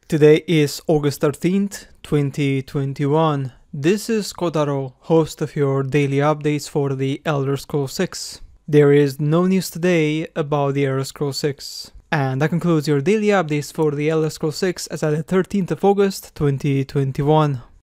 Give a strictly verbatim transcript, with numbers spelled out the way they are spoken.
Today is August thirteenth, twenty twenty-one. This is Kotaro, host of your daily updates for the Elder Scrolls six. There is no news today about the Elder Scrolls six. And that concludes your daily updates for the Elder Scrolls six as at the thirteenth of August, twenty twenty-one.